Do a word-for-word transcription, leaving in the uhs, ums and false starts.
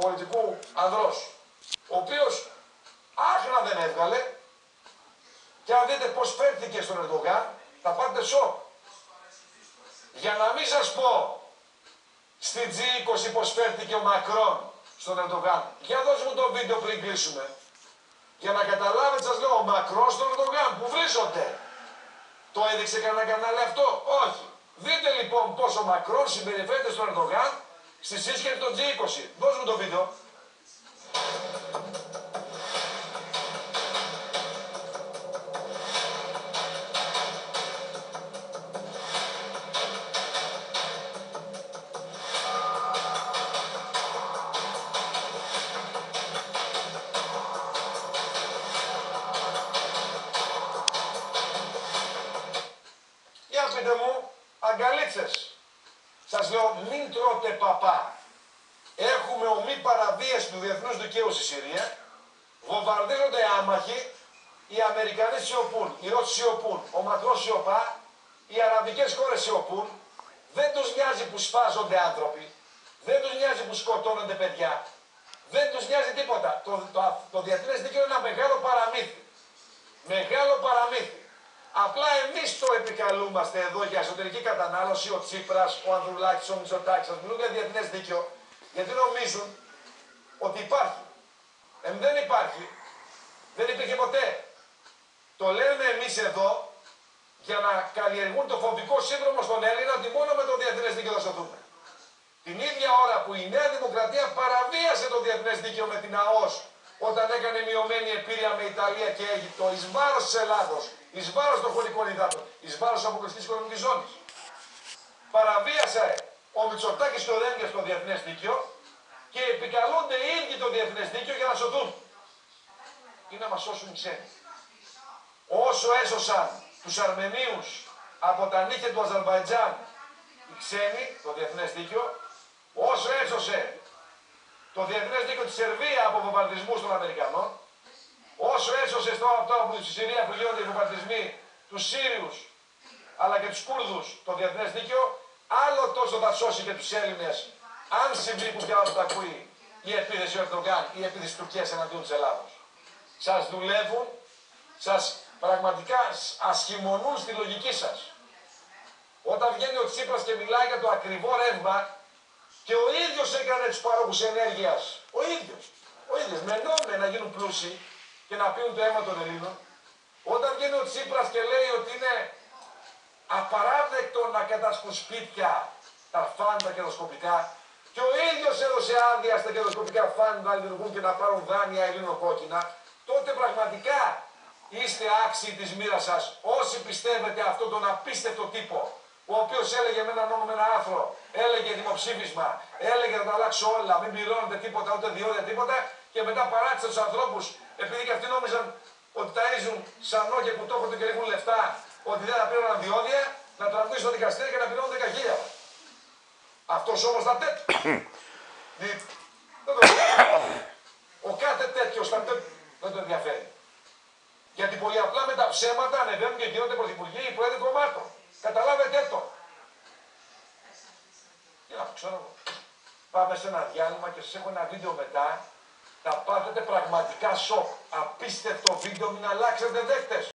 πολιτικού ανδρός, ο οποίος άχνα δεν έβγαλε, και αν δείτε πώς φέρθηκε στον Ερντογάν, θα πάτε σοκ. Για να μην σας πω στη τζι είκοσι πώς φέρθηκε ο Μακρόν στον Ερντογάν. Για δώσ' μου το βίντεο πριν κλείσουμε. Για να καταλάβετε, σας λέω, ο Μακρόν στον Ερντογάν που βρίζονται. Το έδειξε κανένα κανάλι αυτό? Όχι. Δείτε λοιπόν πώς ο Μακρόν συμπεριφέρεται στον Ερντογάν στη σύσκεψη των τζι είκοσι. Δώσ' μου το βίντεο. Για πείτε μου, αγκαλίτσες, σας λέω μην τρώτε παπά. Έχουμε ομή παραβίαση του διεθνούς δικαίου στη Συρία, βομβαρδίζονται άμαχοι, οι Αμερικανοί σιωπούν, οι Ρώσοι σιωπούν, ο Μακρός σιωπά, οι αραβικές χώρες σιωπούν, δεν τους νοιάζει που σφάζονται άνθρωποι, δεν τους νοιάζει που σκοτώνονται παιδιά, δεν τους νοιάζει τίποτα. Το, το, το διεθνές δίκαιο είναι ένα μεγάλο παραμύθι. Μεγάλο παραμύθι. Απλά εμείς το επικαλούμαστε εδώ για εσωτερική κατανάλωση, ο Τσίπρας, ο Ανδρουλάκης, ο Μητσοτάκης, σας μιλούν για διεθνές δίκαιο, γιατί νομίζουν ότι υπάρχει. Ε, δεν υπάρχει. Δεν υπήρχε ποτέ. Το λέμε εμείς εδώ για να καλλιεργούν το φοβικό σύνδρομο στον Έλληνα ότι μόνο με το διεθνές δίκαιο θα σωθούμε. Την ίδια ώρα που η Νέα Δημοκρατία παραβίασε το διεθνές δίκαιο με την ΑΟΣ όταν έκανε μειωμένη επίρρεια με Ιταλία και Αίγυπτο εις βάρος της Ελλάδος, εις βάρος των χωρικών υδάτων, εις βάρος της αποκλειστικής οικονομικής ζώνης. Παραβίασε ο Μητσοτάκης και ο Ρένγκες στο διεθνές δίκαιο και επικαλούνται οι ίδιοι το διεθνές δίκαιο για να σωθούν. Ή να μας σώσουν οι ξένοι. Όσο έσωσαν τους Αρμενίους από τα νύχια του Αζερβαϊτζάν οι ξένοι, το διεθνές δίκαιο, όσο έσωσε το διεθνές δίκαιο της Σερβία από βομβαρδισμούς των Αμερικανών, όσο έσωσε στο αυτό από τη Συρία που γίνονται οι βομβαρδισμοί τους Σύριους αλλά και τους Κούρδους το διεθνές δίκαιο, άλλο τόσο θα σώσει και τους Έλληνες αν συμβεί που πια το ακούει η επίθεση του Ερντογάν ή η επίθεση του Τουρκίας εναντίον της Ελλάδος. Σας δουλεύουν, σας πραγματικά ασχημονούν στη λογική σας. Όταν βγαίνει ο Τσίπρας και μιλάει για το ακριβό ρεύμα και ο ίδιος έκανε τους παρόχους ενέργειας, ο ίδιος, ο ίδιος, με νόμια να γίνουν πλούσιοι και να πίνουν το αίμα των Ελλήνων, όταν βγαίνει ο Τσίπρας και λέει ότι είναι απαράδεκτο να κατασκουν σπίτια τα φαν τα κερδοσκοπικά και ο ίδιος έδωσε άδεια στα κερδοσκοπικά φαν να λειτουργούν και να πάρουν δάνεια ελληνοκόκκινα, τότε πραγματικά είστε άξιοι της μοίρας σας όσοι πιστεύετε αυτόν τον απίστευτο τύπο, ο οποίος έλεγε με ένα νόμο, με ένα άρθρο, έλεγε δημοψήφισμα, έλεγε να τα αλλάξω όλα, μην πληρώνετε τίποτα, ούτε διόδια τίποτα, και μετά παράτησε τους ανθρώπους, επειδή και αυτοί νόμιζαν ότι ταΐζουν σανό και κουτόκοτο και ρίχνουν λεφτά, ότι δεν θα πλήρωναν διόδια, να τραβήξουν στο δικαστήριο και να πληρώνουν δέκα χιλιάδες. Αυτός όμως θα τέτοιο. Ο κάθε τέτοιος θα τέτοιο δεν το ενδιαφέρει. Γιατί πολύ απλά με τα ψέματα ανεβαίνουν και γίνονται πρωθυπουργοί ή πρόεδροι κομμάτων. Καταλάβετε το. Τι να ξέρω εγώ. Πάμε σε ένα διάλειμμα και σας έχω ένα βίντεο μετά. Θα πάθετε πραγματικά σοκ. Απίστευτο βίντεο, μην αλλάξετε δέκτες.